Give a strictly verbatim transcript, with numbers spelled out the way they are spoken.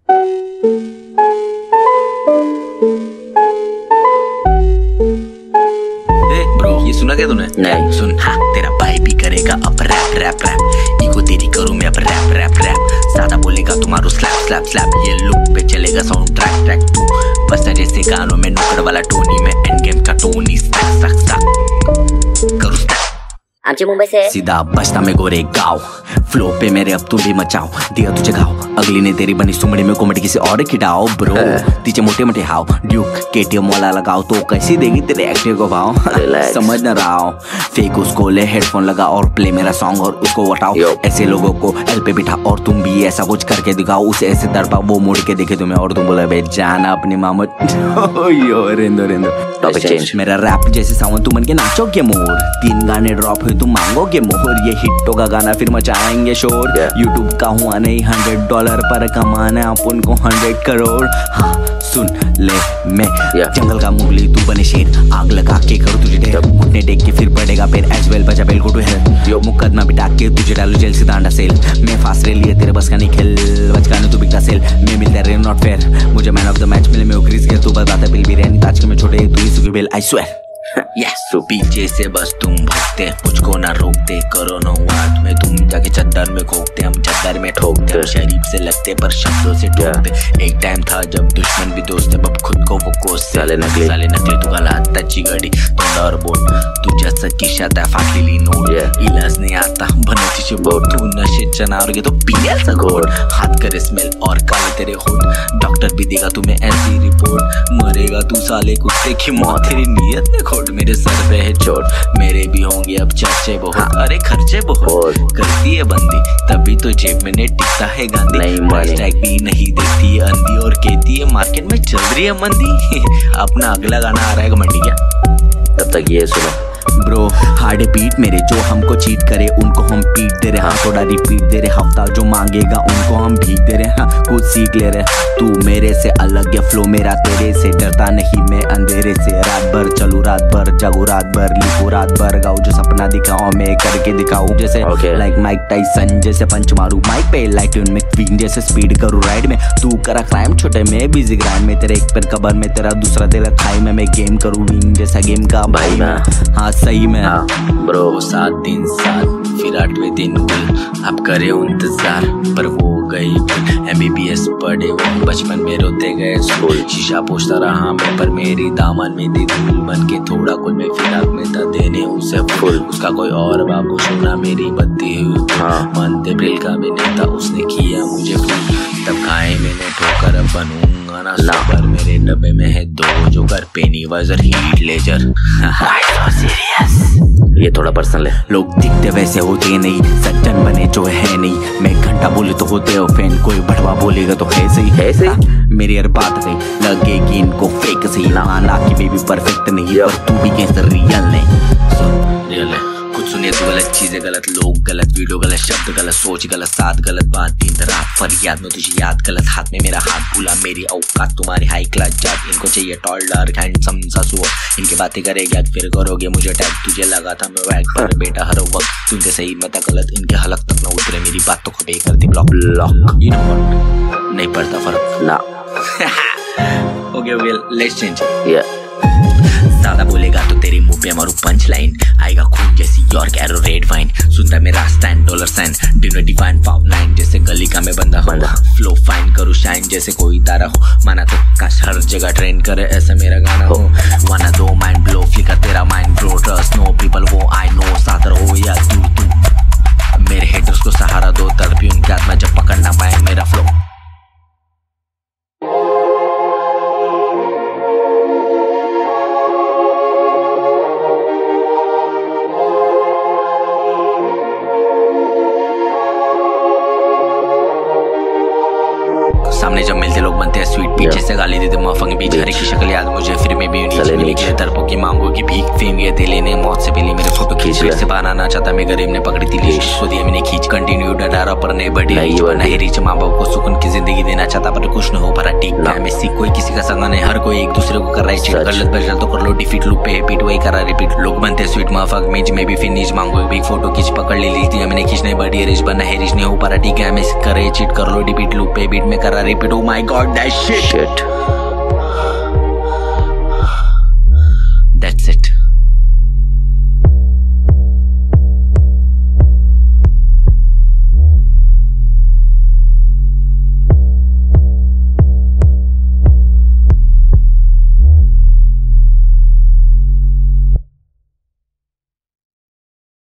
ये सुना क्या तूने? नहीं। सुन, हाँ तेरा भाई भी करेगा अब रैप रैप रैप, इको तेरी करूँ मैं अब रैप रैप रैप, सादा बोलेगा तुम्हारो स्लैप स्लैप स्लैप, ये लुक पे चलेगा साउंड ट्रैक ट्रैक टू, बस जैसे गानों में नुक्कड़ वाला टोनी में एंड गेम का टोनी स्टैक स्टैक स्टैक करूँ स्टैक। आमची मुंबई से सीधा बचता में गोरे गाँव, फ्लो पे मेरे अब तुम भी मचाओ, दिया तुझे घाव, अगली ने तेरी बनी सुमड़ी में कोमड़ी किसी और की डाओ ब्रो, तीचे मोटे मोटे हाव, ड्यूक केटीएम वाला लगाओ तो कैसी देगी तेरे एक्टिव को भाव, समझ न रहा हो, फेक उसको ले हेडफोन लगा और प्ले मेरा सॉन्ग और उसको वटाओ, ऐसे लोगों को एल पे बिठा और तुम भी ऐसा कुछ करके दिखाओ, उसे ऐसे तड़पा वो मुड़ के देखे तुम्हें और तुम बोला बे जाना अपने मामद यो रेंदो रेंदो। Topic change. मेरा रैप जैसे सावन तुम मन के नाचोगे मोर, तीन गाने ड्रॉप हुए तुम मांगोगे मोहर, ये हिट्टों का गाना फिर मचाएंगे शोर, यूट्यूब का हुआ नहीं हंड्रेड डॉलर पर कमाना अपन को हंड्रेड करोड़। हाँ सुन ले मैं जंगल का मुगली तू बने शेर, आग लगा के करो तुझे ढेर, घुटने टेक के फिर पड़ेगा फिर एज वेल बचा बेल को टू हेल, यो मुकदमा बिठा के तुझे डालू जेल से दांडा सेल, मैं फास्ट रे लिए तेरे बस का नहीं खेल, बचकाने तू बिकता सेल, मैं मिलता रे नॉट फेयर, मुझे मैन ऑफ द मैच मिले मैं उक्रीज गया तू बताता बिल बिरयानी ताज के मैं छोटे तू ही सुखी बेल आई स्वेयर। Yes. तो पीछे से बस तुम भगते मुझको ना रोकते, करो नो वाट में तुम जाके चद्दर में खोकते, हम चद्दर में ठोकते, हम शरीफ से लगते पर शब्दों से ठोकते, एक टाइम था जब दुश्मन भी दोस्त अब खुद को वो कोसते, साले नकली साले नकली तू गला तच्ची गाड़ी तोंडा और बोट, तू जैसा किशाता फाटलेली नोट, इलाज नहीं आता बनो तिचे बोट, तू नशे चनारोगे तो पिया सा घोट, हाथ करे स्मेल और काले तेरे होठ, डॉक्टर भी देगा तुम्हें ऐसी रिपोर्ट, मरेगा तू साले कुत्ते की मौत, तेरी नीयत में खोट, मेरे सर पे है चोट, मेरे भी होंगे अब चर्चे बहुत, हाँ। अरे खर्चे बहुत करती है बंदी तभी तो जेब में ने टिकता है गांधी, प्राइस टैग भी नहीं देखती है अंधी और कहती है मार्केट में चल रही है मंदी अपना अगला गाना आ रहा है मंडी क्या, तब तक ये सुनो ब्रो, हार्ड बीट मेरे जो हमको चीट करे उनको हम पीट दे रहे, हाँ थोड़ा रिपीट दे रहे, हफ्ता जो मांगेगा उनको हम भीग दे रहे, हाँ कुछ सीख ले रहे, तू मेरे से अलग है फ्लो मेरा तेरे से, डरता नहीं मैं अंधेरे से, रात भर चलू रात भर जागू रात भर लिखू रात भर गाऊ, जो सपना दिखाओ मैं करके दिखाऊं, जैसे लाइक माइक टाइसन जैसे पंच मारू माइक पे, लाइट में क्वीन जैसे स्पीड करूँ राइड में, तू करा क्राइम छोटे मैं बिजी ग्राइंड में, तेरे एक पर कबर में तेरा दूसरा दिल खाई में, मैं गेम करूँ विन जैसा गेम का भाई मैं, हाँ सही में हाँ ब्रो, सात दिन सात फिर आठवें दिन गुल, अब करे इंतजार पर वो गई एमबीबीएस पढ़े वो बचपन में रोते गए स्कूल, शीशा पोछता रहा मैं पर मेरी दामन में दी धूल, बन के थोड़ा कुल में फिराक में था देने उसे फूल, उसका कोई और बाबू सुना मेरी बत्ती हुई, हाँ मानते ब्रिल का भी नहीं था उसने किया मुझे फूल, तब खाए मैंने ठोकर अब बनूंगा ना सोबर, मेरे डब्बे में है दो joker Pennywise Heath Ledger ये थोड़ा पर्सनल है, लोग दिखते वैसे होते नहीं, सज्जन बने जो है नहीं, मैं घंटा बोले तो होते हो फैन, कोई बढ़वा बोलेगा तो है सही है सही, मेरी हर बात गई लगेगी इनको फेक सही, ना ना कि बेबी परफेक्ट नहीं पर तू भी कैसे रियल नहीं, सुन रियल है कुछ सुने तो गलत चीजें गलत लोग गलत वीडियो गलत शब्द गलत सोच गलत साथ गलत बात दिन रात फरियाद में तुझे याद गलत हाथ में मेरा हाथ भूला मेरी औकात तुम्हारी हाई क्लास जात, इनको चाहिए टॉल डार्क हैंडसम ससुर, इनके बातें करेगा फिर करोगे मुझे टैग, तुझे लगा था मैं वैग पर बेटा हर वक्त तुमसे सही मत गलत, इनके हलक तक न उतरे मेरी बात तो खुद ही कर दी block block, you know what नहीं पड़ता फर्क ना ओके वेल लेट्स चेंज या ज्यादा बोलेगा तो तेरी मुंह पे मारू पंच लाइन, आएगा खून जैसी यॉर्क एरो रेड वाइन, सुनता मेरा स्टैंड डॉलर साइन डिनो डिफाइन फाउ नाइन जैसे गली का मैं बंदा हो, फ्लो फाइन करूँ शाइन जैसे कोई तारा हो, माना तो काश हर जगह ट्रेंड करे ऐसा मेरा गाना हो, वाना दो माइंड ब्लो फ्लिकर तेरा mind bro, trust no people वो आई नो, सादर हो या तू तू मेरे हेटर्स को सहारा दो, तड़पी उनकी आत्मा जब पकड़ ना पाए मेरा फ्लो। सामने जब मिलते लोग बनते हैं स्वीट पीछे से गाली देते मफंग बीच हर की शक्ल याद मुझे फिर में भी नीचे मिली के तरफों की मांगों की भीख फेम गए थे लेने मौत से पहले मेरे फोटो खींच फिर से बनाना चाहता मैं गरीब ने पकड़ी थी लीश को दिया मैंने खींच कंटिन्यू डरा पर नहीं बढ़ी नहीं रीच माँ बाप को सुकून की जिंदगी देना चाहता पर कुछ न हो पा ठीक ना मैं सीख कोई किसी का संगा नहीं हर कोई एक दूसरे को कर रहा है चीट गलत बजल तो कर लो डिफीट लूप पे पीट वही करा रिपीट लोग बनते स्वीट माफक मीज में भी फिनिश मांगो बिग फोटो खींच पकड़ ले ली थी मैंने खींचने बढ़ी रिच बना है रिच नहीं हो पा ठीक है मैं करे चीट कर लो डिफीट लूप पे बीट में करा repeat oh my god that shit